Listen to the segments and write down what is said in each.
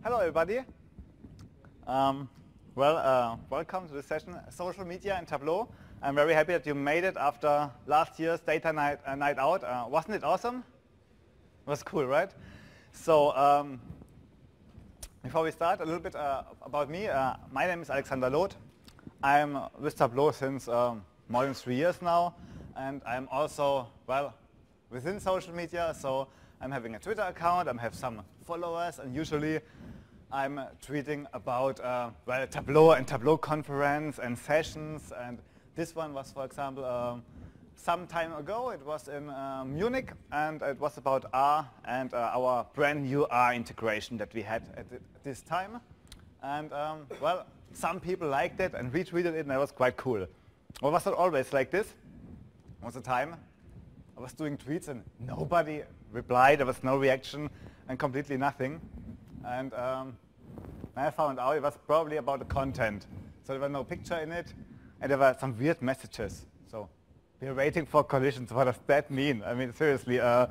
Hello everybody. Welcome to this session, Social Media and Tableau. I'm very happy that you made it after last year's data night out. Wasn't it awesome? It was cool, right? So before we start, a little bit about me. My name is Alexander Loth. I'm with Tableau since more than 3 years now, and I'm also, within social media. So I'm having a Twitter account, I have some followers, and usually I'm tweeting about Tableau and Tableau conference and sessions. And this one was, for example, some time ago. It was in Munich, and it was about R and our brand new R integration that we had at this time. And some people liked it and retweeted it, and it was quite cool. Well, was it always like this? Was a time I was doing tweets and nobody replied, there was no reaction and completely nothing. And I found out it was probably about the content. So there was no picture in it, and there were some weird messages. So we're waiting for collisions. What does that mean? I mean, seriously. I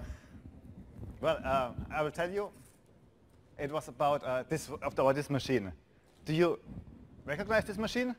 will tell you. It was about this machine. Do you recognize this machine?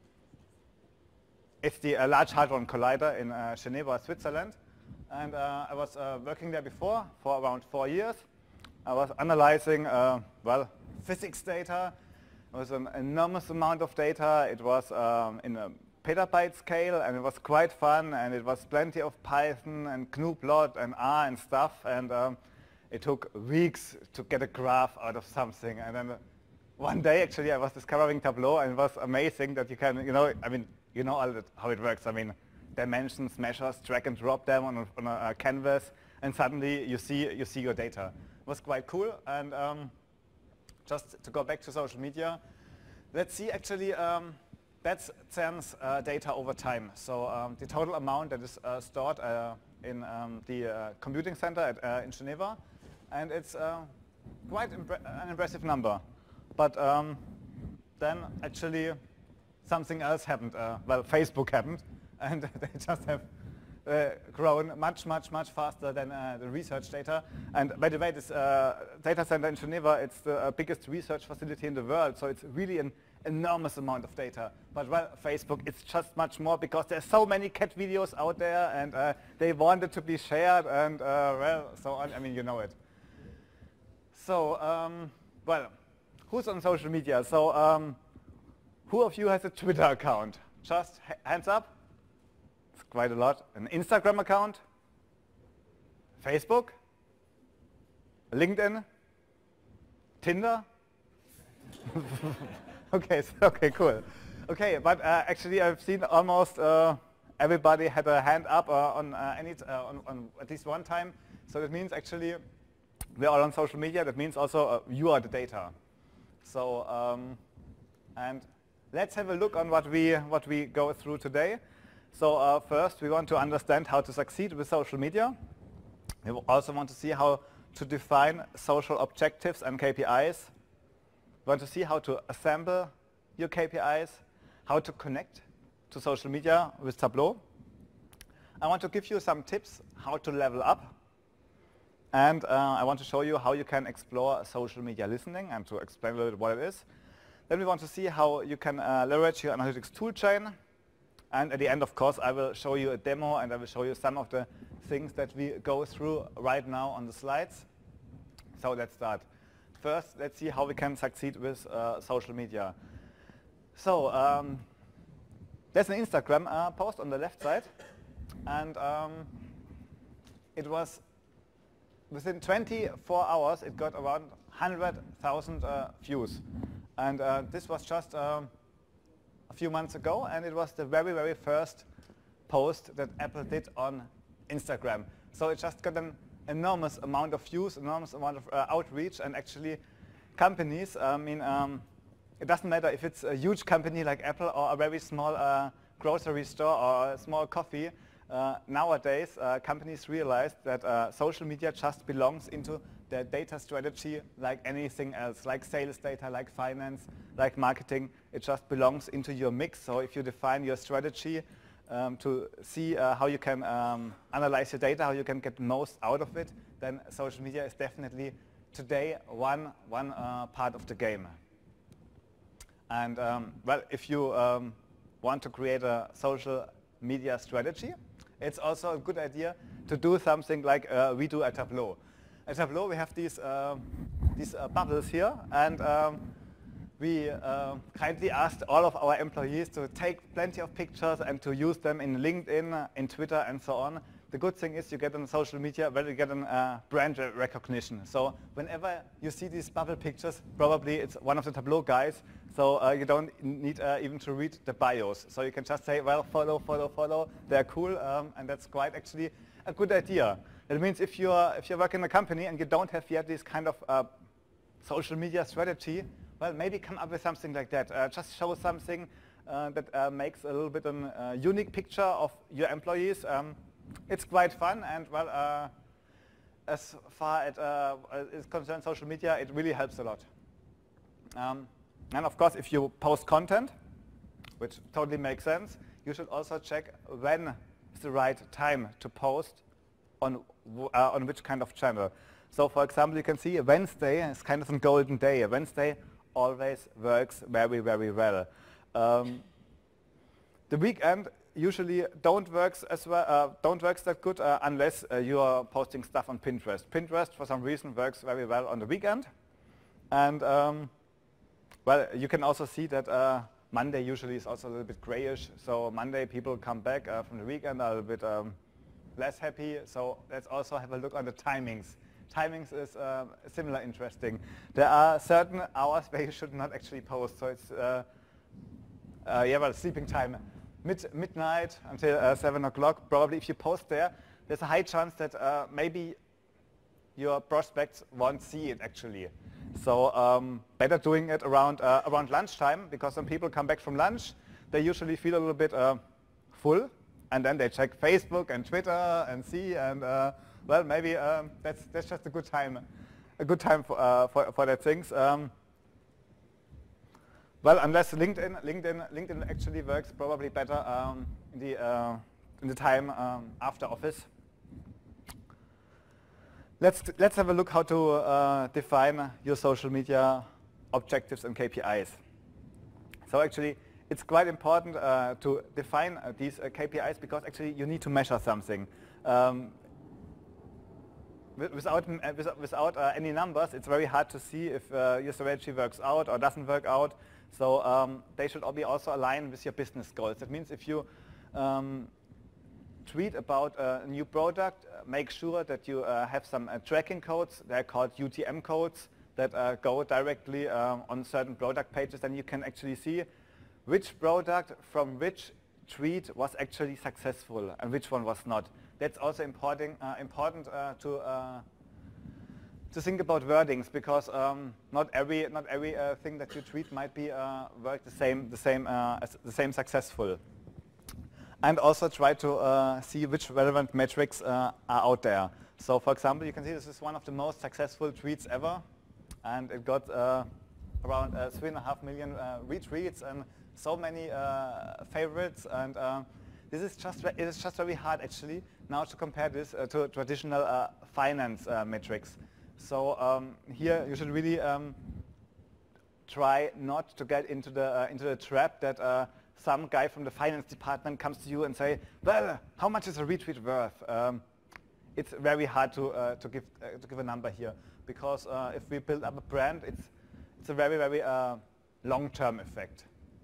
It's the Large Hadron Collider in Geneva, Switzerland. And I was working there before for around 4 years. I was analyzing, physics data. It was an enormous amount of data. It was in a petabyte scale, and it was quite fun, and it was plenty of Python and GNU-plot and R and stuff. And it took weeks to get a graph out of something. And then one day, actually, I was discovering Tableau, and it was amazing that you can, you know how it works. I mean, dimensions, measures, drag and drop them on a canvas, and suddenly you see your data. It was quite cool. And just to go back to social media, let's see actually that's CERN's data over time. So the total amount that is stored in the computing center in Geneva, and it's quite an impressive number. But then actually something else happened. Facebook happened, and they just have grown much faster than the research data. And by the way, this data center in Geneva, it's the biggest research facility in the world, so it's really an enormous amount of data. But Facebook, it's just much more because there's so many cat videos out there, and they want it to be shared, and so on. I mean, you know it. So, who's on social media? So, who of you has a Twitter account? Just hands up. It's quite a lot. An Instagram account? Facebook? LinkedIn? Tinder? Okay, cool. Okay, but actually I've seen almost everybody had a hand up on at least one time. So that means actually we're all on social media. That means also you are the data. So and let's have a look on what we go through today. So first we want to understand how to succeed with social media. We also want to see how to define social objectives and KPIs. We want to see how to assemble your KPIs, how to connect to social media with Tableau. I want to give you some tips how to level up. And I want to show you how you can explore social media listening and to explain a little bit what it is. Then we want to see how you can leverage your analytics toolchain. And at the end, of course, I will show you a demo, and I will show you some of the things that we go through right now on the slides. So let's start. First, let's see how we can succeed with social media. So there's an Instagram post on the left side. And it was within 24 hours, it got around 100,000 views. And this was just a few months ago, and it was the very first post that Apple did on Instagram. So it just got an enormous amount of views, enormous amount of outreach, and actually companies, it doesn't matter if it's a huge company like Apple or a very small grocery store or a small coffee. Nowadays, companies realize that social media just belongs into their data strategy like anything else, like sales data, like finance, like marketing. It just belongs into your mix. So if you define your strategy to see how you can analyze your data, how you can get most out of it, then social media is definitely today one part of the game. And well, if you want to create a social media strategy, it's also a good idea to do something like we do at Tableau. At Tableau we have these bubbles here, and we kindly asked all of our employees to take plenty of pictures and to use them in LinkedIn, in Twitter, and so on. The good thing is you get on social media, well, you get a brand recognition. So whenever you see these bubble pictures, probably it's one of the Tableau guys, so you don't need even to read the bios. So you can just say, well, follow, follow, follow, they're cool, and that's quite actually a good idea. That means if you work in a company and you don't have yet this kind of social media strategy, well, maybe come up with something like that. Just show something that makes a little bit a unique picture of your employees. It's quite fun, and well, as far as is concerned social media, it really helps a lot. And of course, if you post content, which totally makes sense, you should also check when is the right time to post on which kind of channel. So for example, you can see Wednesday is kind of a golden day. Wednesday always works very, very well. The weekend usually don't work that good unless you are posting stuff on Pinterest. Pinterest, for some reason, works very well on the weekend. And well, you can also see that Monday usually is also a little bit grayish. So Monday people come back from the weekend are a little bit less happy. So let's also have a look on the timings. Timings is similar interesting. There are certain hours where you should not actually post. So it's yeah, well, sleeping time. Midnight until 7 o'clock. Probably if you post there, there's a high chance that maybe your prospects won't see it actually. So better doing it around lunchtime, because when people come back from lunch, they usually feel a little bit full, and then they check Facebook and Twitter and see, and well, maybe that's just a good time for that things. Well, unless LinkedIn actually works probably better in the time after office. Let's have a look how to define your social media objectives and KPIs. So actually, it's quite important to define these KPIs, because actually you need to measure something. Without any numbers, it's very hard to see if your strategy works out or doesn't work out. So they should all be also aligned with your business goals. That means if you tweet about a new product, make sure that you have some tracking codes. They're called UTM codes that go directly on certain product pages. Then you can actually see which product from which tweet was actually successful and which one was not. That's also important to think about wordings, because not every thing that you tweet might be work the same successful. And also try to see which relevant metrics are out there. So for example, you can see this is one of the most successful tweets ever, and it got around 3.5 million retweets and so many favorites. And it is just very hard actually now to compare this to traditional finance metrics. So here you should really try not to get into the trap that some guy from the finance department comes to you and say, well, how much is a retweet worth? It's very hard to give a number here, because if we build up a brand, it's a very, very long-term effect.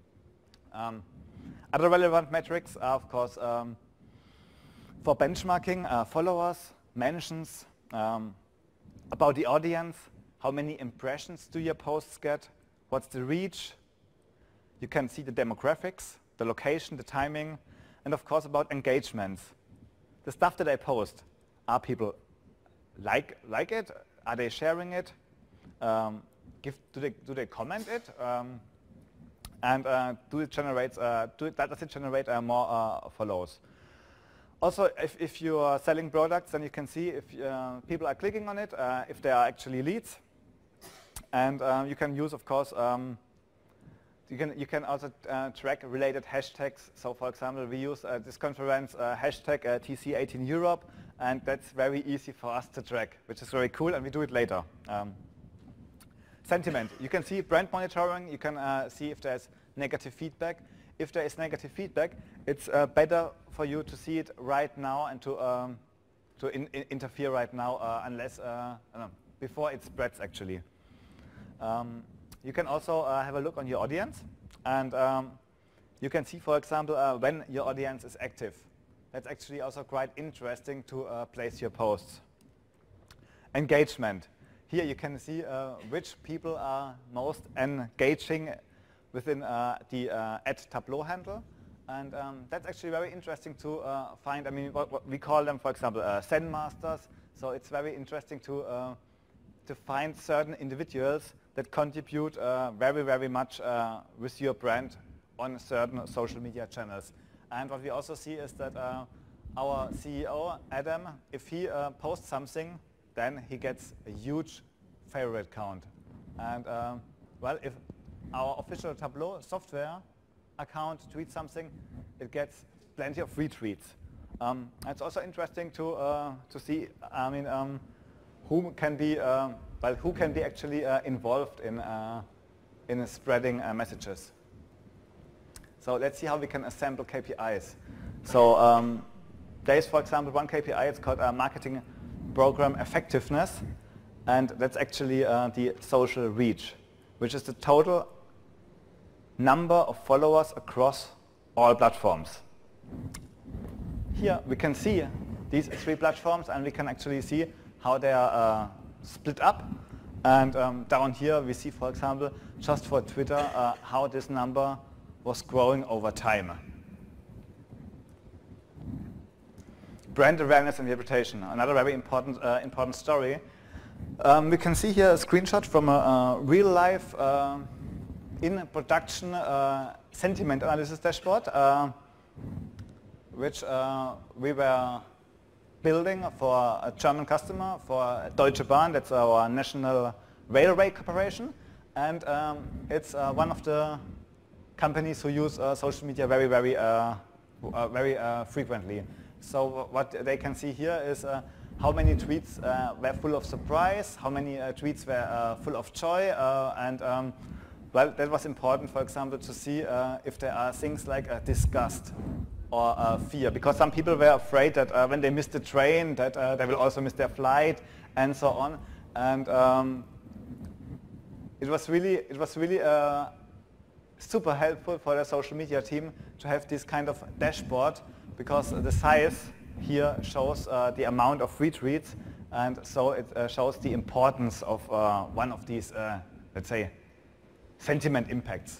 Other relevant metrics are, of course, for benchmarking, followers, mentions, about the audience, how many impressions do your posts get, what's the reach. You can see the demographics, the location, the timing, and of course about engagements. The stuff that I post, are people like it? Are they sharing it? Do they comment it? And does it generate more follows? Also, if you are selling products, then you can see if people are clicking on it, if they are actually leads. And you can use, of course, you can also track related hashtags. So for example, we use this conference hashtag TC18 Europe, and that's very easy for us to track, which is very cool, and we do it later. Sentiment. You can see brand monitoring. You can see if there's negative feedback. If there is negative feedback, it's better for you to see it right now and to interfere right now, unless before it spreads actually. You can also have a look on your audience, and you can see, for example, when your audience is active. That's actually also quite interesting to place your posts. Engagement. Here you can see which people are most engaging within the @Tableau handle. And that's actually very interesting to find. I mean, what we call them, for example, Zen masters. So it's very interesting to find certain individuals that contribute very, very much with your brand on certain social media channels. And what we also see is that our CEO, Adam, if he posts something, then he gets a huge favorite count. And well, if our official Tableau software account tweets something, it gets plenty of retweets. It's also interesting to see, I mean, who can be actually involved in spreading messages. So let's see how we can assemble KPIs. So there is, for example, one KPI. It's called marketing program effectiveness, and that's actually the social reach, which is the total number of followers across all platforms. Here we can see these 3 platforms, and we can actually see how they are split up. And down here we see, for example, just for Twitter, how this number was growing over time. Brand awareness and reputation, another very important story. We can see here a screenshot from a real-life in production sentiment analysis dashboard, which we were building for a German customer, for Deutsche Bahn. That's our national railway corporation, and it's one of the companies who use social media very, very, very frequently. So what they can see here is how many tweets were full of surprise, how many tweets were full of joy, and well, that was important, for example, to see if there are things like disgust or fear, because some people were afraid that when they miss the train, that they will also miss their flight, and so on. And it was really super helpful for the social media team to have this kind of dashboard, because the size here shows the amount of retweets, and so it shows the importance of one of these, let's say, sentiment impacts.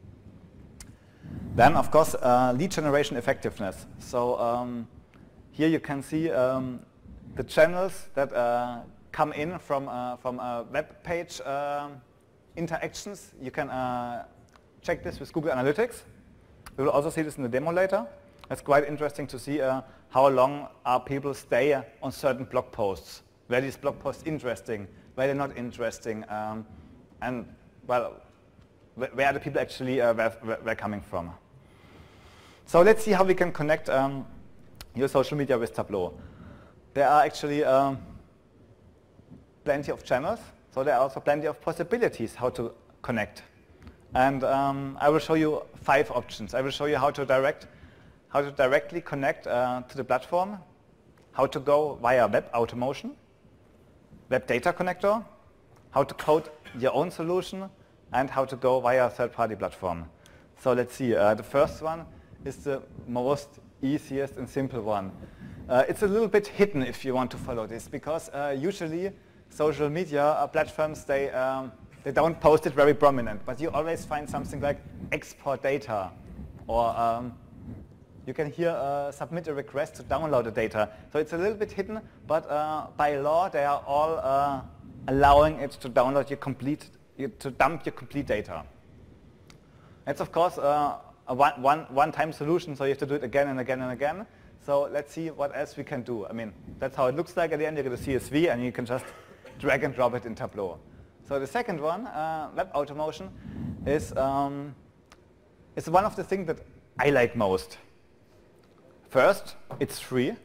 Then, of course, lead generation effectiveness. So here you can see the channels that come in from web page interactions. You can check this with Google Analytics. We will also see this in the demo later. It's quite interesting to see how long are people stay on certain blog posts. Were these blog posts interesting? Were they not interesting? And well, where the people actually were coming from. So let's see how we can connect your social media with Tableau. There are actually plenty of channels, so there are also plenty of possibilities how to connect. And I will show you 5 options. I will show you how to directly connect to the platform, how to go via web automation, web data connector, how to code your own solution, and how to go via a third-party platform. So let's see. The first one is the most easiest and simple one. It's a little bit hidden if you want to follow this, because usually social media platforms, they don't post it very prominent, but you always find something like export data, or you can here submit a request to download the data. So it's a little bit hidden, but by law they are all allowing it to download to dump your complete data. It's of course a one-time solution, so you have to do it again and again and again. So let's see what else we can do. I mean, that's how it looks like at the end. You get a CSV and you can just drag and drop it in Tableau. So the second one, web automation, is one of the things that I like most. First, it's free.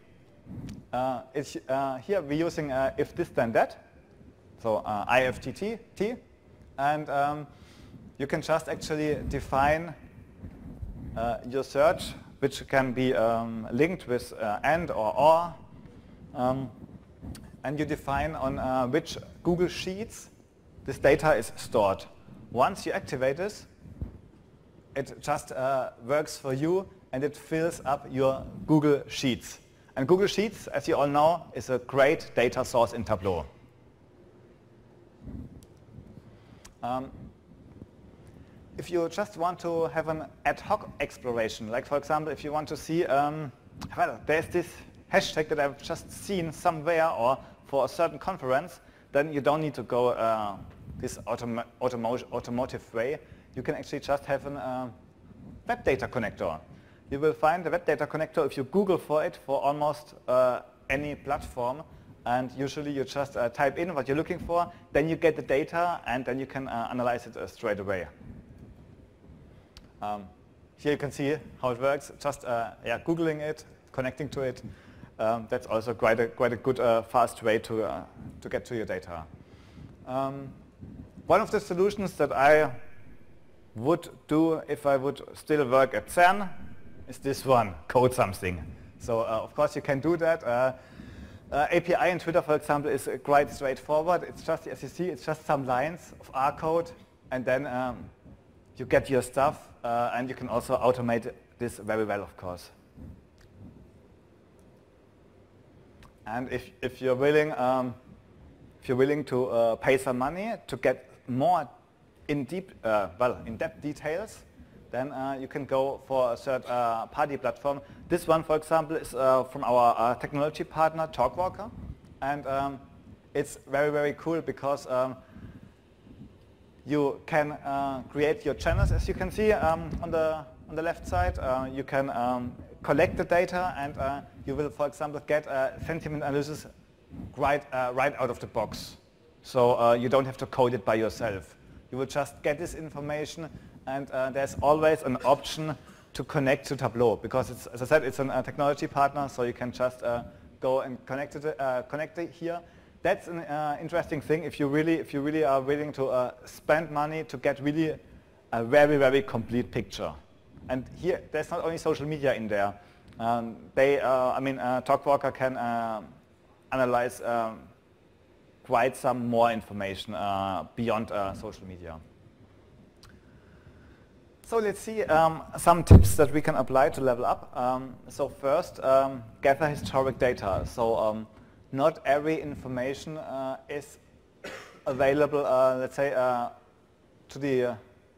Here we're using if this then that, so IFTTT. and you can just actually define your search, which can be linked with and or. And you define on which Google Sheets this data is stored. Once you activate this, it just works for you and it fills up your Google Sheets. And Google Sheets, as you all know, is a great data source in Tableau. If you just want to have an ad hoc exploration, like for example, if you want to see, well, there's this hashtag that I've just seen somewhere or for a certain conference, then you don't need to go this automotive way. You can actually just have a web data connector. You will find the web data connector if you Google for it for almost any platform, and usually you just type in what you're looking for, then you get the data and then you can analyze it straight away. Here you can see how it works, just Googling it, connecting to it. That's also quite a good fast way to get to your data. One of the solutions that I would do if I would still work at CERN is this one, code something. So of course you can do that. API in Twitter, for example, is quite straightforward. It's just, as you see, it's just some lines of R code, and then you get your stuff, and you can also automate this very well, of course. And if you're willing to pay some money to get more in-depth details, then you can go for a third-party platform. This one, for example, is from our technology partner, TalkWalker, and it's very, very cool because you can create your channels, as you can see on the left side. You can collect the data, and you will, for example, get sentiment analysis right out of the box. So you don't have to code it by yourself. You will just get this information, and there's always an option to connect to Tableau, because it's, as I said, it's a technology partner, so you can just go and connect it here. That's an interesting thing if you really are willing to spend money to get really a very, very complete picture. And here, there's not only social media in there. TalkWalker can analyze quite some more information beyond social media. So let's see some tips that we can apply to level up. So first, gather historic data. So not every information is available, let's say, to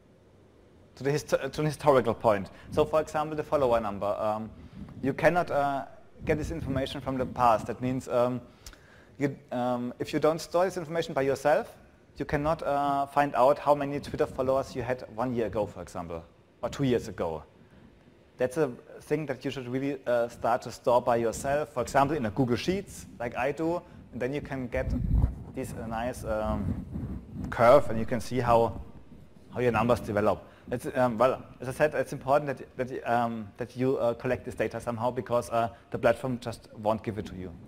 an historical point. So for example, the follower number. You cannot get this information from the past. That means if you don't store this information by yourself, you cannot find out how many Twitter followers you had 1 year ago, for example, or 2 years ago. That's a thing that you should really start to store by yourself, for example, in a Google Sheets, like I do, and then you can get this nice curve, and you can see how your numbers develop. It's, well, as I said, it's important that you collect this data somehow, because the platform just won't give it to you.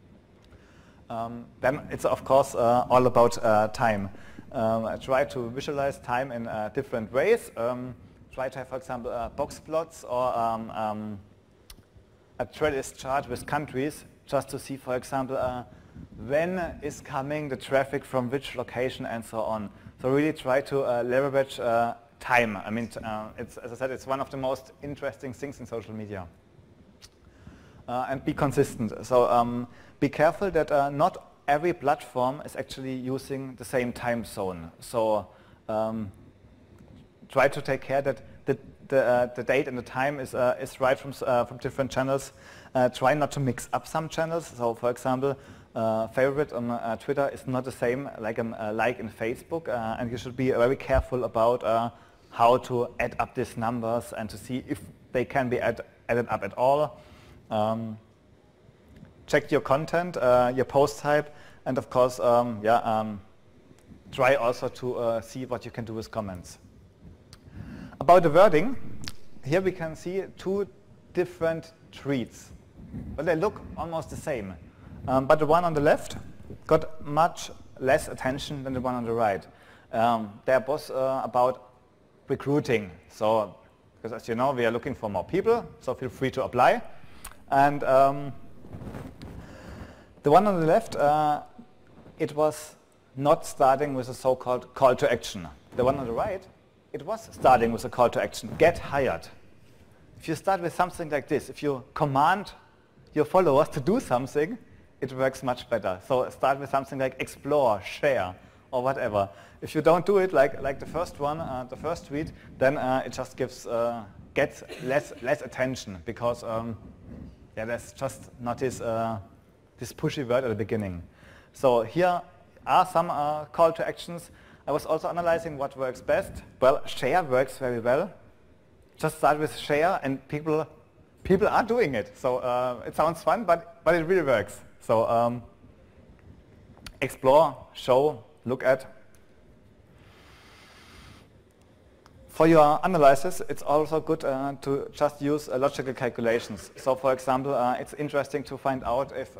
Then it's of course all about time. Try to visualize time in different ways. Try to have, for example, box plots or a trellis chart with countries, just to see, for example, when is coming the traffic from which location and so on. So really try to leverage time. I mean, it's, as I said, it's one of the most interesting things in social media. And be consistent. So be careful that not every platform is actually using the same time zone. So try to take care that the date and the time is right from different channels. Try not to mix up some channels. So for example, favorite on Twitter is not the same like in Facebook, and you should be very careful about how to add up these numbers and to see if they can be added up at all. Check your content, your post type, and of course, try also to see what you can do with comments. About the wording, here we can see two different tweets, but they look almost the same. But the one on the left got much less attention than the one on the right. They're both about recruiting. So, because as you know, we are looking for more people, so feel free to apply. And the one on the left, it was not starting with a so-called call to action. The one on the right, it was starting with a call to action, get hired. If you start with something like this, if you command your followers to do something, it works much better. So start with something like explore, share, or whatever. If you don't do it like the first one, the first tweet, then it just gets less attention because there's just not this pushy word at the beginning. So here are some call to actions. I was also analyzing what works best. Well, share works very well. Just start with share, and people are doing it. So it sounds fun, but it really works. So explore, show, look at. For your analysis, it's also good to just use logical calculations. So for example, it's interesting to find out if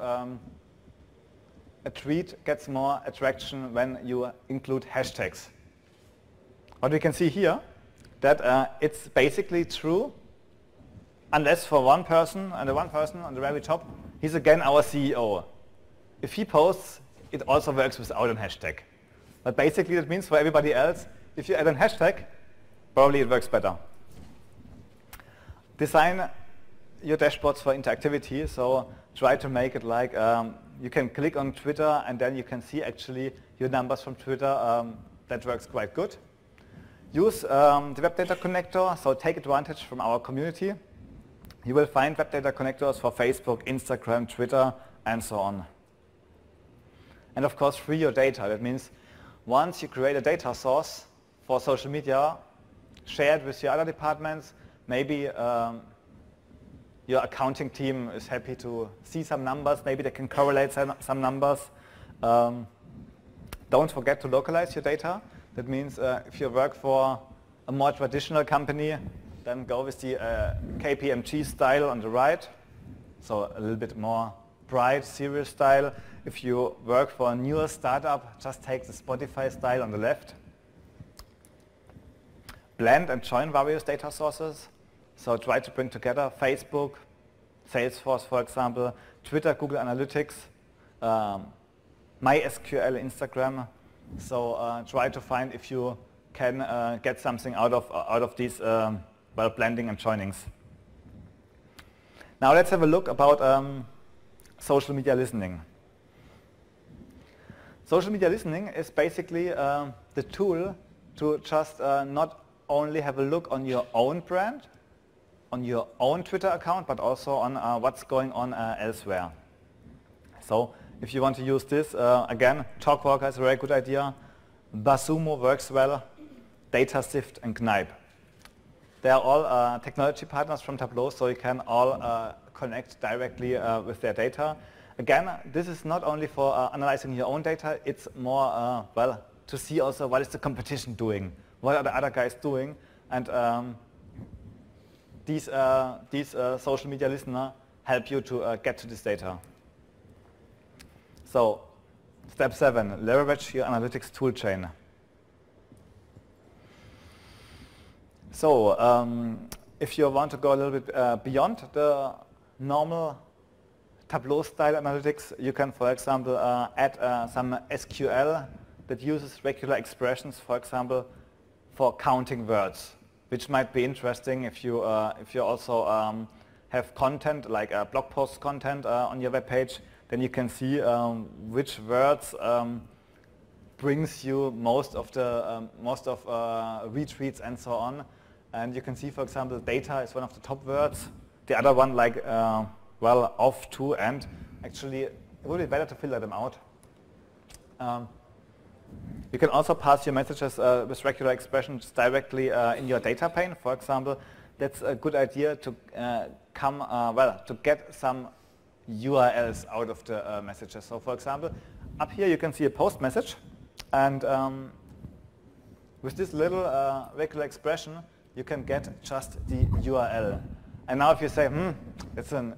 a tweet gets more attraction when you include hashtags. What we can see here, that it's basically true, unless for one person, and the one person on the very top, he's again our CEO. If he posts, it also works without a hashtag. But basically that means for everybody else, if you add a hashtag, probably it works better. Design your dashboards for interactivity, so try to make it like you can click on Twitter and then you can see actually your numbers from Twitter. That works quite good. Use the Web Data Connector, so take advantage from our community. You will find Web Data Connectors for Facebook, Instagram, Twitter, and so on. And of course, free your data. That means once you create a data source for social media, share it with your other departments. Maybe your accounting team is happy to see some numbers. Maybe they can correlate some numbers. Don't forget to localize your data. That means if you work for a more traditional company, then go with the KPMG style on the right. So a little bit more bright, serious style. If you work for a newer startup, just take the Spotify style on the left. Blend and join various data sources. So try to bring together Facebook, Salesforce, for example, Twitter, Google Analytics, MySQL, Instagram. So try to find if you can get something out of these blending and joinings. Now let's have a look about social media listening. Social media listening is basically the tool to just not only have a look on your own brand, on your own Twitter account, but also on what's going on elsewhere. So if you want to use this, again, TalkWalker is a very good idea. BuzzSumo works well, DataSift and Knipe. They are all technology partners from Tableau, so you can all connect directly with their data. Again, this is not only for analyzing your own data, it's more, to see also what is the competition doing, what are the other guys doing, and these social media listeners help you to get to this data. So, step 7, leverage your analytics toolchain. So, if you want to go a little bit beyond the normal Tableau style analytics, you can, for example, add some SQL that uses regular expressions, for example, for counting words, which might be interesting if you also have content like blog post content on your web page. Then you can see which words brings you most of retweets and so on. And you can see, for example, data is one of the top words. The other one, like off, to, and. Actually, it would be better to filter them out. You can also pass your messages with regular expressions directly in your data pane. For example, that's a good idea to to get some URLs out of the messages. So, for example, up here you can see a post message, and with this little regular expression, you can get just the URL. And now, if you say, it's an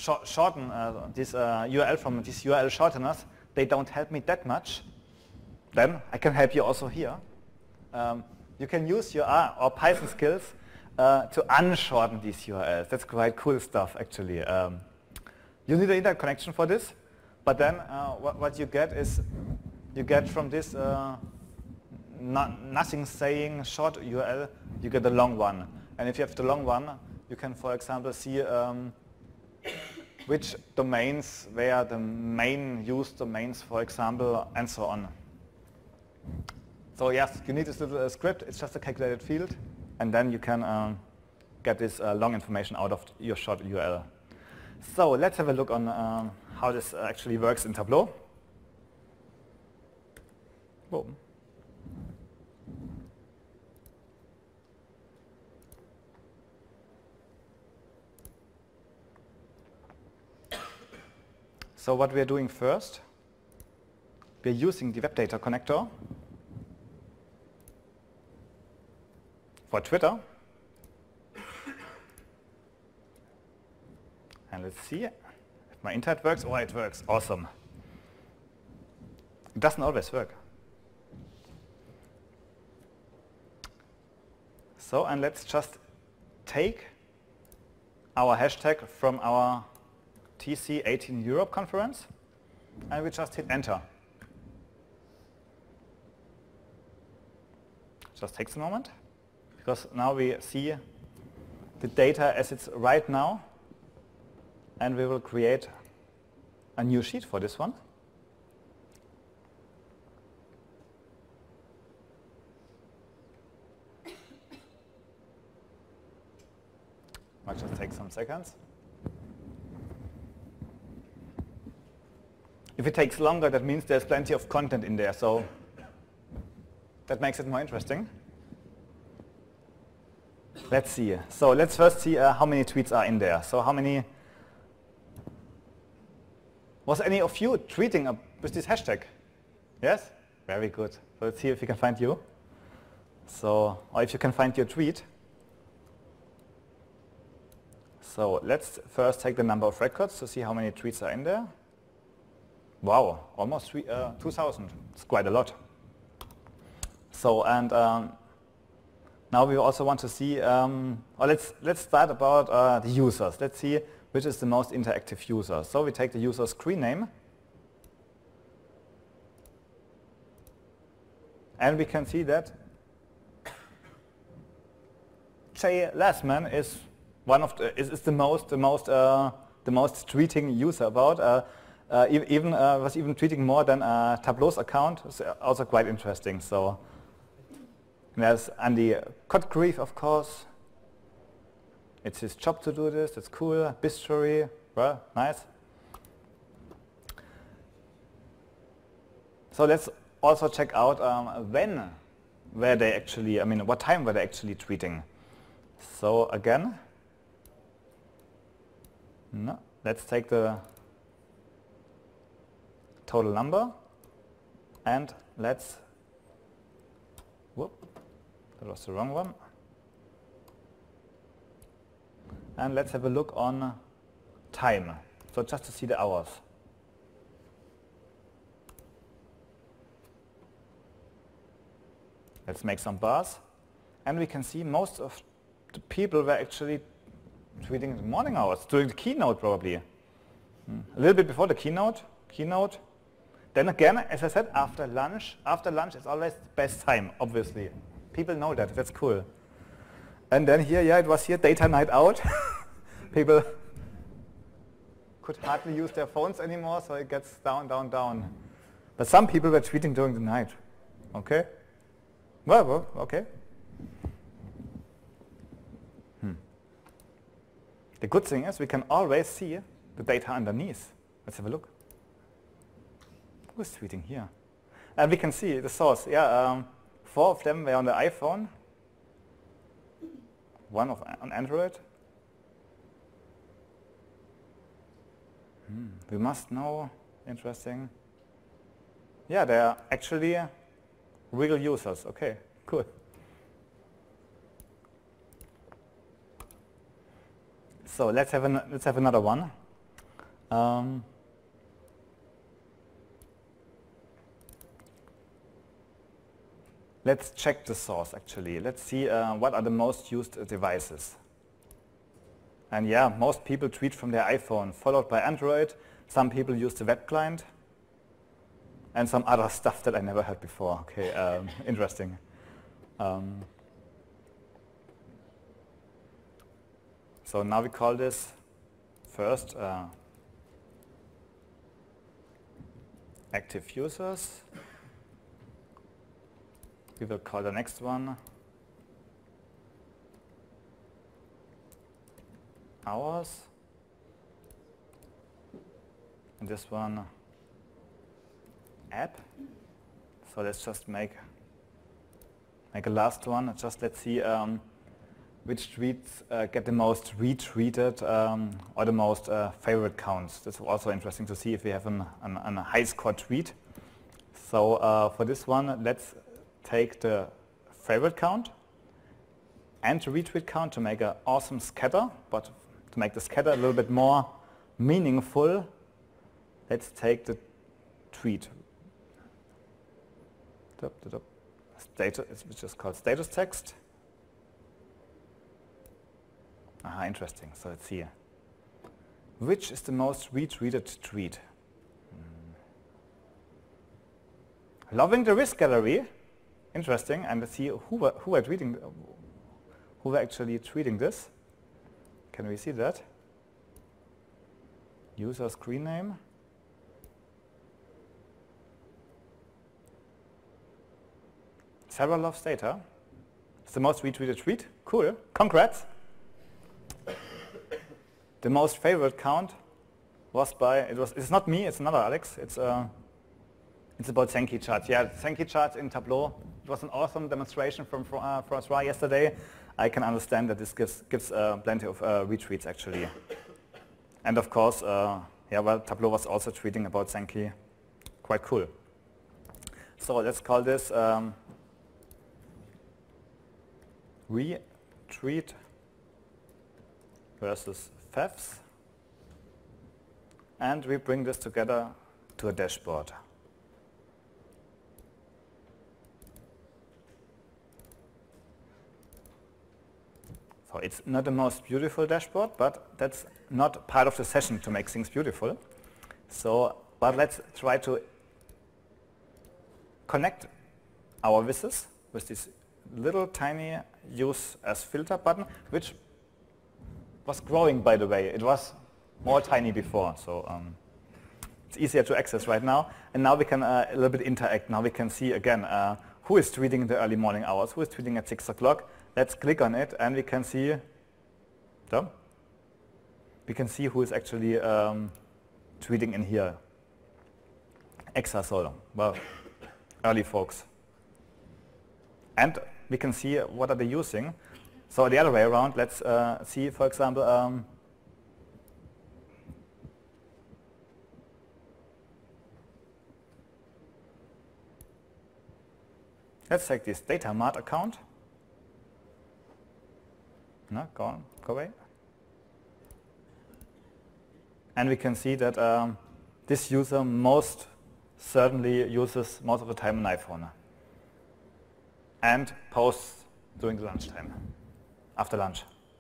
shorten this URL from these URL shorteners, they don't help me that much. then I can help you also here. You can use your R or Python skills to unshorten these URLs. That's quite cool stuff, actually. You need an internet connection for this, but then what you get is you get from this nothing saying short URL, you get the long one. And if you have the long one, you can, for example, see which domains were the main used domains, for example, and so on. So yes, you need this little script. It's just a calculated field, and then you can get this long information out of your short URL. So let's have a look on how this actually works in Tableau. Boom. So what we are doing first, we are using the web data connector for Twitter. And let's see if my internet works. Oh, it works. Awesome. It doesn't always work. So, and let's just take our hashtag from our TC18 Europe conference, and we just hit enter. Just takes a moment, because now we see the data as it's right now, and we will create a new sheet for this one. Might just take some seconds. If it takes longer, that means there's plenty of content in there, so that makes it more interesting. Let's see. So let's first see how many tweets are in there. So how many... Was any of you tweeting with this hashtag? Yes? Very good. So let's see if we can find you. So, or if you can find your tweet. So let's first take the number of records to see how many tweets are in there. Wow, almost 2,000. It's quite a lot. So, and now we also want to see, let's start about the users. Let's see which is the most interactive user. So we take the user screen name, and we can see that Jay Lassman is one of the the most tweeting user about. Was even tweeting more than Tableau's account. It's also quite interesting. So there's Andy Cotgreave, of course. It's his job to do this. That's cool. Bistory, well, nice. So let's also check out when were they actually. I mean, what time were they actually tweeting? So again, no. Let's take the total number, and let's, whoop, that was the wrong one. And let's have a look on time, so just to see the hours. Let's make some bars, and we can see most of the people were actually tweeting in the morning hours, during the keynote probably. A little bit before the keynote. Then again, as I said, after lunch is always the best time, obviously. People know that, that's cool. And then here, yeah, it was here, data night out. People could hardly use their phones anymore, so it gets down, down, down. But some people were tweeting during the night. Okay? Well, okay. The good thing is we can always see the data underneath. Let's have a look. Who's tweeting here? And we can see the source. Yeah, 4 of them were on the iPhone, 1 on Android. We must know. Interesting. Yeah, they are actually real users. Okay, cool. So let's have another one. let's check the source actually. Let's see what are the most used devices. And yeah, most people tweet from their iPhone, followed by Android. Some people use the web client. And some other stuff that I never heard before. Okay, interesting. So now we call this first active users. We will call the next one hours. And this one app. So let's just make a last one. Just let's see which tweets get the most retweeted or the most favorite counts. That's also interesting to see if we have a high score tweet. So for this one, let's take the favorite count and the retweet count to make an awesome scatter, but to make the scatter a little bit more meaningful, let's take the tweet. Status, which is called status text. Aha, interesting. So let's see. Which is the most retweeted tweet? Loving the risk gallery. Interesting. And let's see who were actually tweeting this. Can we see that? User screen name. Sarah loves data. It's the most retweeted tweet. Cool. Congrats. The most favorite count was by, it's not me, it's another Alex. It's about Sankey charts. Yeah, Sankey charts in Tableau. It was an awesome demonstration from François yesterday. I can understand that this gives plenty of retweets actually. And of course, yeah, well, Tableau was also tweeting about Sankey. Quite cool. So let's call this retweet versus fefs, and we bring this together to a dashboard. So it's not the most beautiful dashboard, but that's not part of the session to make things beautiful. So, but let's try to connect our vizzes with this little tiny use as filter button, which was growing, by the way. It was more tiny before, so it's easier to access right now. And now we can a little bit interact. Now we can see again who is tweeting in the early morning hours, who is tweeting at 6 o'clock. Let's click on it, and we can see. So we can see who is actually tweeting in here. Exasol, well, early folks. And we can see what are they using. So the other way around, let's see, for example, let's take this data mart account. No, go away. And we can see that this user most certainly uses most of the time an iPhone and posts during the lunchtime. After lunch.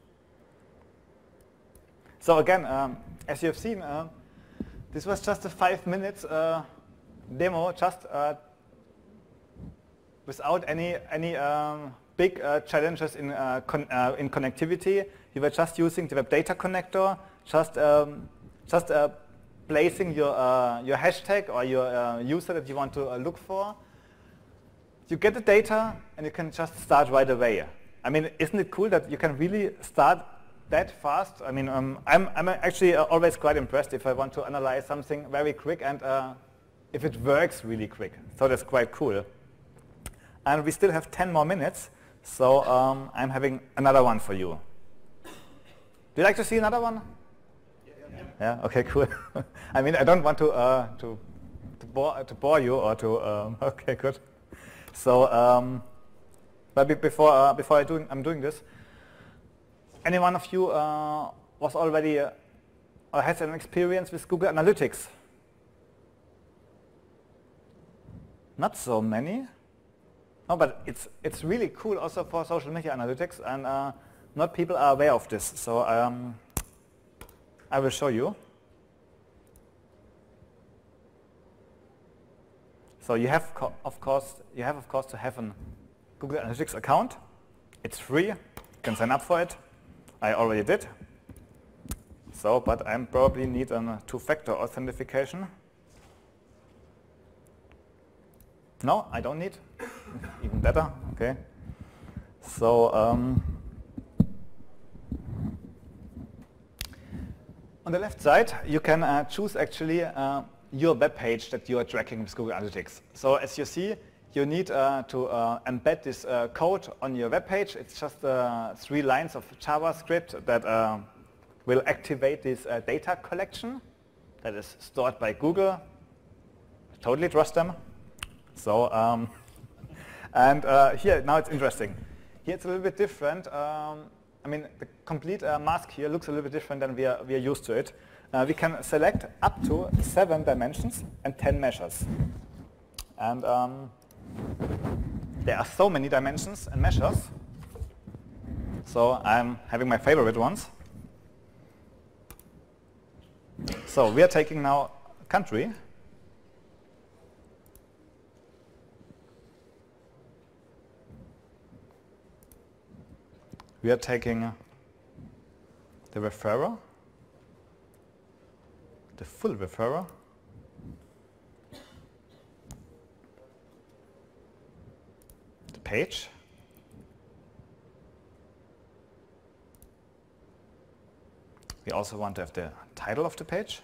So again, as you have seen, this was just a 5 minutes demo, just without any big challenges in connectivity. You were just using the web data connector, just placing your hashtag or your user that you want to look for. You get the data, and you can just start right away. I mean, isn't it cool that you can really start that fast? I mean, I'm actually always quite impressed if I want to analyze something very quick and if it works really quick. So that's quite cool. And we still have 10 more minutes, so I'm having another one for you. Do you like to see another one? Yeah? Okay, cool. I mean, I don't want to bore you or to, okay, good. So, but before I'm doing this, any one of you was already or has an experience with Google Analytics? Not so many. No, but it's really cool also for social media analytics, and not people are aware of this. So I will show you. So you have, of course, to have a Google Analytics account. It's free. You can sign up for it. I already did. So, but I probably need a two-factor authentication. No, I don't need. Even better. Okay. So on the left side, you can choose actually your web page that you are tracking with Google Analytics. So as you see, you need to embed this code on your web page. It's just 3 lines of JavaScript that will activate this data collection that is stored by Google. I totally trust them. So, and here, now it's interesting. Here it's a little bit different. I mean, the complete mask here looks a little bit different than we are used to it. We can select up to 7 dimensions and 10 measures. And there are so many dimensions and measures. So I'm having my favorite ones. So we are taking now country. We are taking the referrer, the full referrer, the page, we also want to have the title of the page,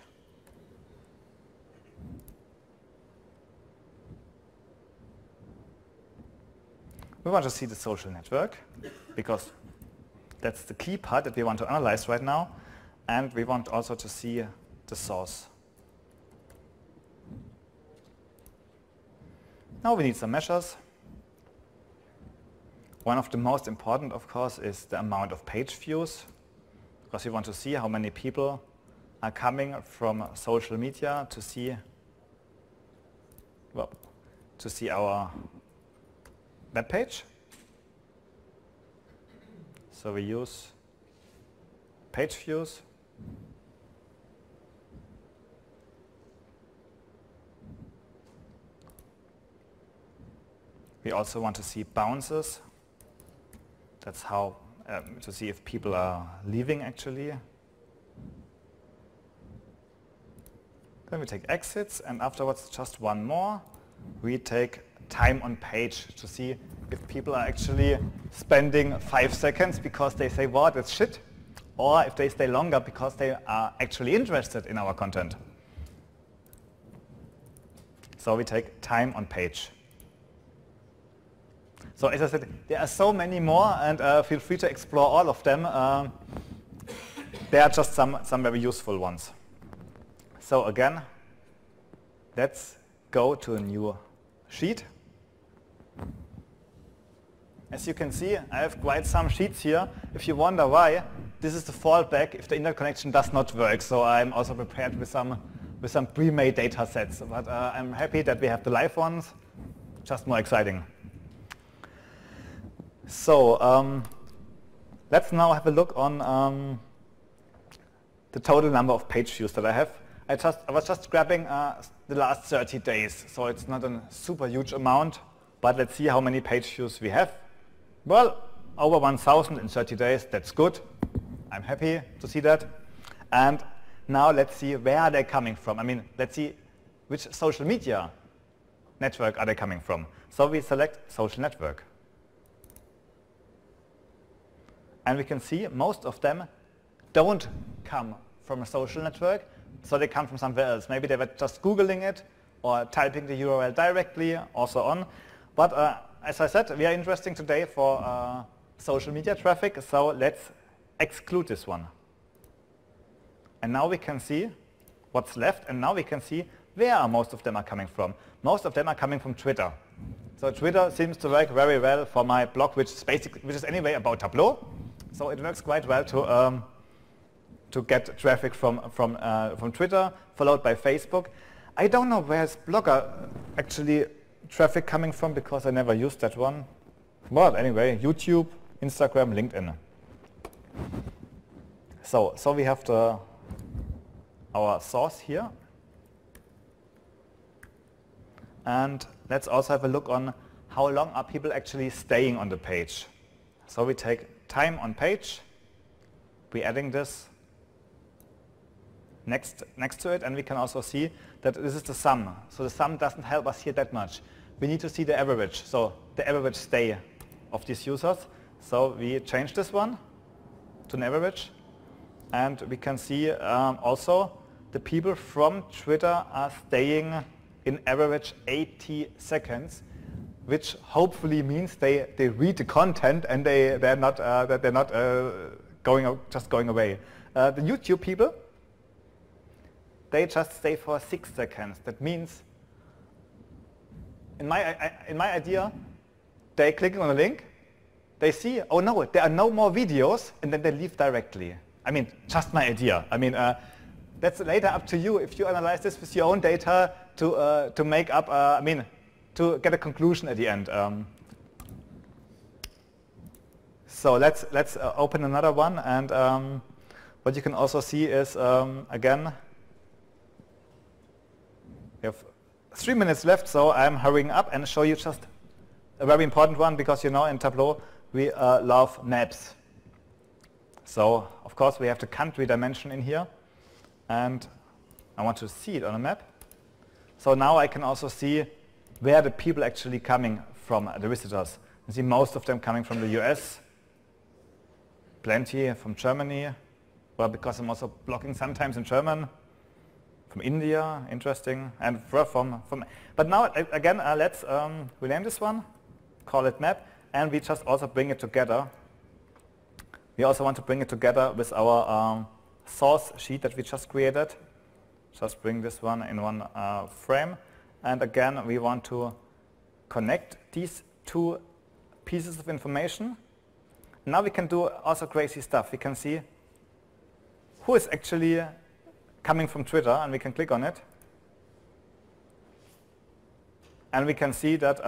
we want to see the social network because that's the key part that we want to analyze right now, and we want also to see the source. Now we need some measures. One of the most important, of course, is the amount of page views, because we want to see how many people are coming from social media to see, well, to see our web page. So we use page views. We also want to see bounces. That's how, to see if people are leaving actually. Then we take exits, and afterwards just one more. We take time on page to see if people are actually spending 5 seconds because they say, wow, that's shit, or if they stay longer because they are actually interested in our content. So we take time on page. So as I said, there are so many more, and feel free to explore all of them. There are just some very useful ones. So again, let's go to a new sheet. As you can see, I have quite some sheets here. If you wonder why, this is the fallback if the internet connection does not work. So I'm also prepared with some pre-made data sets. But I'm happy that we have the live ones. Just more exciting. So let's now have a look on the total number of page views that I have. I was just grabbing the last 30 days, so it's not a super huge amount, but let's see how many page views we have. Well, over 1,000 in 30 days, that's good. I'm happy to see that. And now let's see where are they coming from. I mean, let's see which social media network are they coming from. So we select social network. And we can see most of them don't come from a social network, so they come from somewhere else. Maybe they were just Googling it or typing the URL directly or so on. But as I said, we are interested today for social media traffic, so let's exclude this one. And now we can see what's left, and now we can see where most of them are coming from. Most of them are coming from Twitter. So Twitter seems to work very well for my blog, which is anyway about Tableau. So it works quite well to get traffic from Twitter, followed by Facebook. I don't know where's Blogger actually traffic coming from because I never used that one. But anyway, YouTube, Instagram, LinkedIn. So we have our source here. And let's also have a look on how long are people actually staying on the page. So we take time on page, we're adding this next to it, and we can also see that this is the sum. So the sum doesn't help us here that much. We need to see the average, so the average stay of these users. So we change this one to an average, and we can see also the people from Twitter are staying in average 80 seconds, which hopefully means they read the content and they're not just going away. The YouTube people, they just stay for 6 seconds. That means, in my idea, they clicking on a link, they see, oh no, there are no more videos, and then they leave directly. I mean, just my idea. I mean, that's later up to you if you analyze this with your own data to make up. I mean, to get a conclusion at the end. So let's open another one, and what you can also see is again, we have 3 minutes left, so I'm hurrying up and show you just a very important one, because you know in Tableau we love maps. So of course we have the country dimension in here, and I want to see it on a map. So now I can also see where the people actually coming from, the visitors. You see most of them coming from the US, plenty from Germany, well, because I'm also blogging sometimes in German, from India, interesting, and from. But now again, let's rename this one, call it map, and we just also bring it together. We also want to bring it together with our source sheet that we just created. Just bring this one in one frame. And again, we want to connect these two pieces of information. Now we can do also crazy stuff. We can see who is actually coming from Twitter, and we can click on it. And we can see that,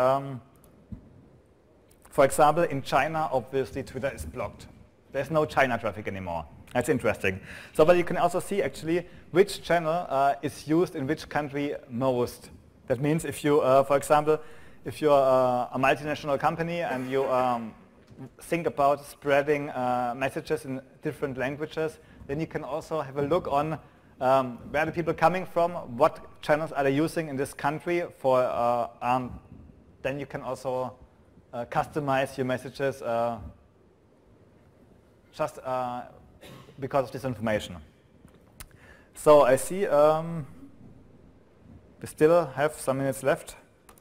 for example, in China, obviously Twitter is blocked. There's no China traffic anymore. That's interesting. So, but you can also see actually which channel is used in which country most. That means if you, for example, if you're a multinational company and you think about spreading messages in different languages, then you can also have a look on where the people coming from, what channels are they using in this country for, then you can also customize your messages just because of this information. So I see we still have some minutes left.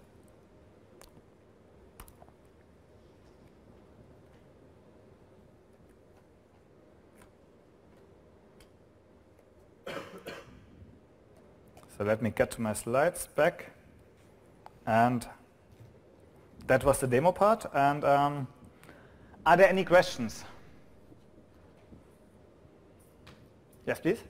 So let me get to my slides back. And that was the demo part. And are there any questions? Yes, please.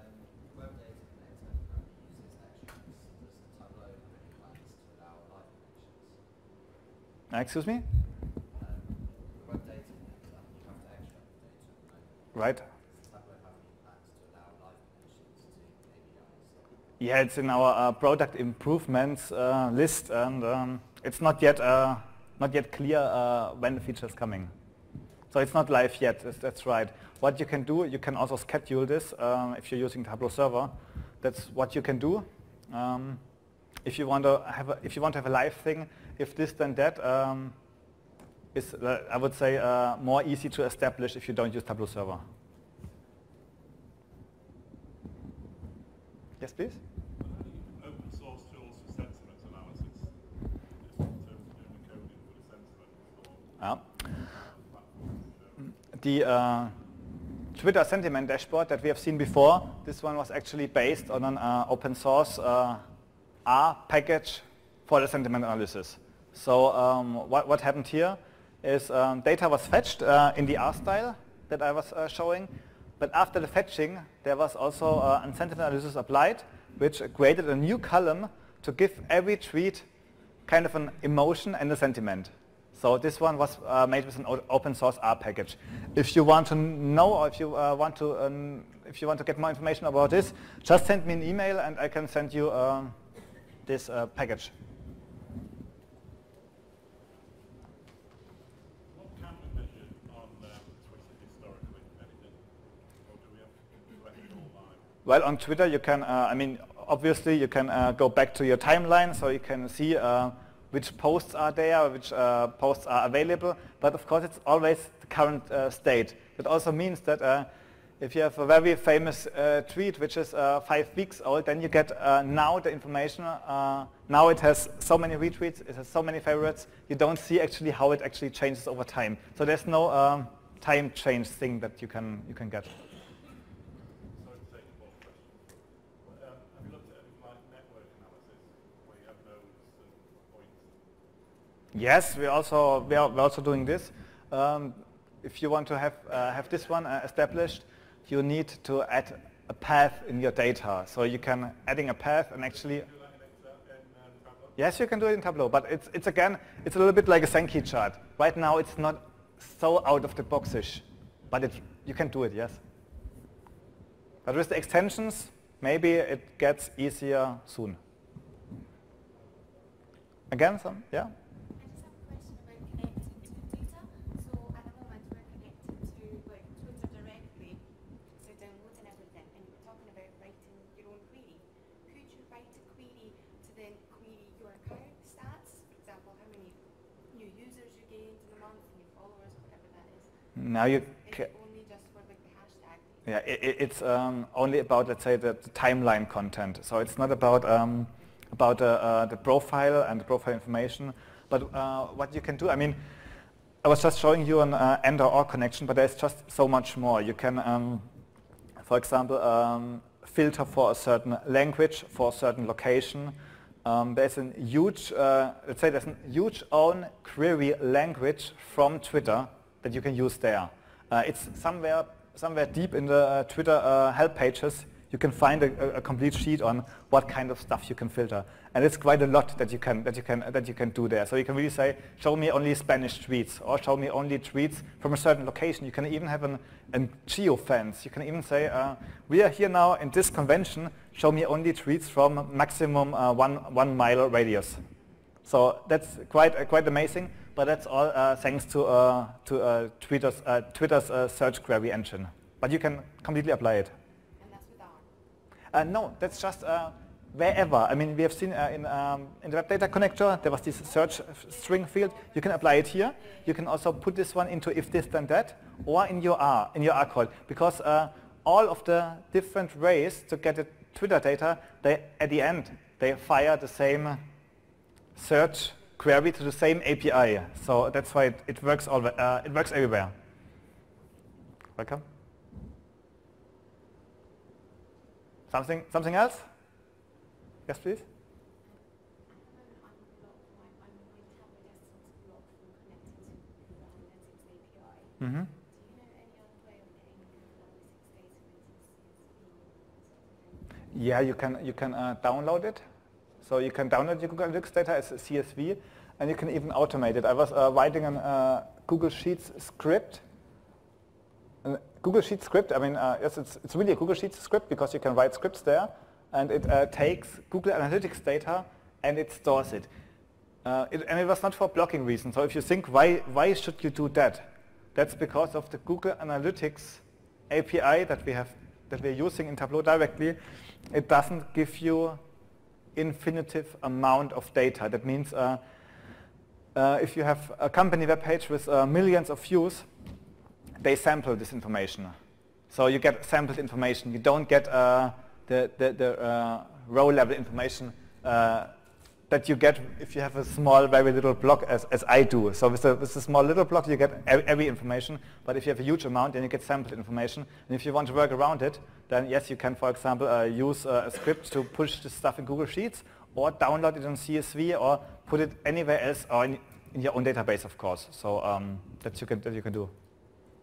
Excuse me? Right. Yeah, it's in our product improvements list, and it's not yet clear when the feature is coming. So it's not live yet. That's right. What you can do, you can also schedule this if you're using Tableau Server. That's what you can do. If you want to have a live thing, if this then that is, I would say, more easy to establish if you don't use Tableau Server. Yes, please. Open source tools for sentiment analysis. Just in terms of doing the coding for the sentiment. The Twitter sentiment dashboard that we have seen before, this one was actually based on an open source R package for the sentiment analysis. So what happened here is data was fetched in the R style that I was showing, but after the fetching there was also a sentiment analysis applied, which created a new column to give every tweet kind of an emotion and a sentiment. So this one was made with an open source R package. If you want to know, or if you want to get more information about this, just send me an email and I can send you this package. What can we measure on Twitter historically? Anything? Or do we have to let it all live? Well, on Twitter you can, I mean, obviously you can go back to your timeline, so you can see which posts are there, which posts are available, but of course it's always the current state. That also means that if you have a very famous tweet which is 5 weeks old, then you get now the information, now it has so many retweets, it has so many favorites, you don't see actually how it actually changes over time. So there's no time change thing that you can get. Sorry to take the board question. Have you looked at anything like network analysis, where you have nodes and points? Yes, we're also doing this. If you want to have this one established, you need to add a path in your data. So you can adding a path and actually. Do that in Tableau? Yes, you can do it in Tableau, but it's again a little bit like a Sankey chart. Right now it's not so out of the boxish, but you can do it, yes. But with the extensions, maybe it gets easier soon. Again, some, yeah. I just have a question about connecting to data. So at the moment we're connected to like Twitter directly, so downloading everything, and you were talking about writing your own query. Could you write a query to then query your account stats? For example, how many new users you gained in a month, new followers, whatever that is. Now you Is it only just for like the hashtag? yeah, it's only about, let's say, the timeline content. So it's not about the profile and the profile information. But what you can do, I mean, I was just showing you an AND or OR connection, but there's just so much more. You can, for example, filter for a certain language, for a certain location. There's a huge, let's say, there's a huge own query language from Twitter that you can use there. It's somewhere deep in the Twitter help pages. You can find a complete sheet on what kind of stuff you can filter, and it's quite a lot that you can do there. So you can really say, show me only Spanish tweets, or show me only tweets from a certain location. You can even have a geofence. You can even say, we are here now in this convention. Show me only tweets from maximum 1 mile radius. So that's quite amazing. But that's all thanks to Twitter's search query engine. But you can completely apply it. And that's with R? No, that's just wherever. I mean, we have seen in the Web Data Connector, there was this search string field. You can apply it here. You can also put this one into if this then that, or in your R code. Because all of the different ways to get the Twitter data, at the end, they fire the same search query to the same API. So that's why it works everywhere. Welcome. Something else? Yes, please. Mm-hmm. Yeah, you can download it. So you can download your Google Analytics data as a CSV, and you can even automate it. I was writing a Google Sheets script. Google Sheets script, I mean, yes, it's really a Google Sheets script because you can write scripts there, and it takes Google Analytics data and it stores it. And it was not for blocking reasons. So if you think, why should you do that? That's because of the Google Analytics API that we're using in Tableau directly. It doesn't give you infinitive amount of data. That means if you have a company web page with millions of views, they sample this information. So you get sampled information. You don't get the row level information that you get if you have a small, very little block as I do. So with a small little block, you get every information. But if you have a huge amount, then you get sampled information. And if you want to work around it, then yes, you can, for example, use a script to push this stuff in Google Sheets, or download it on CSV, or put it anywhere else, or in your own database, of course. So that you can do.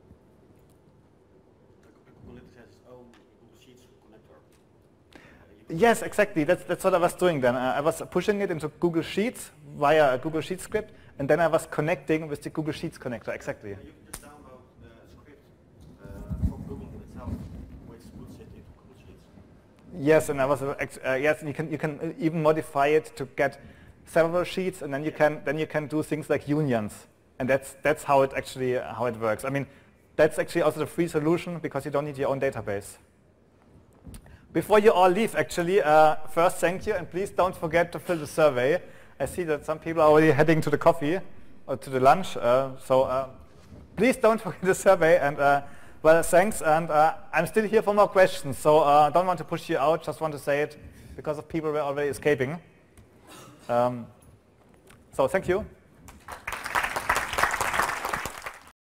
Google Analytics has its own Google Sheets connector. Yes, exactly. That's what I was doing then. I was pushing it into Google Sheets via a Google Sheets script, and then I was connecting with the Google Sheets connector. Exactly. You can just download a script from Google itself, which puts it into Google Sheets. Yes, and I was yes, and you can even modify it to get several sheets, and then you can do things like unions, and that's how it works. I mean, that's actually also the free solution because you don't need your own database. Before you all leave, actually, first thank you, and please don't forget to fill the survey. I see that some people are already heading to the coffee or to the lunch, so please don't forget the survey. And well, thanks, and I'm still here for more questions. So I don't want to push you out. Just want to say it because of people were already escaping. So thank you.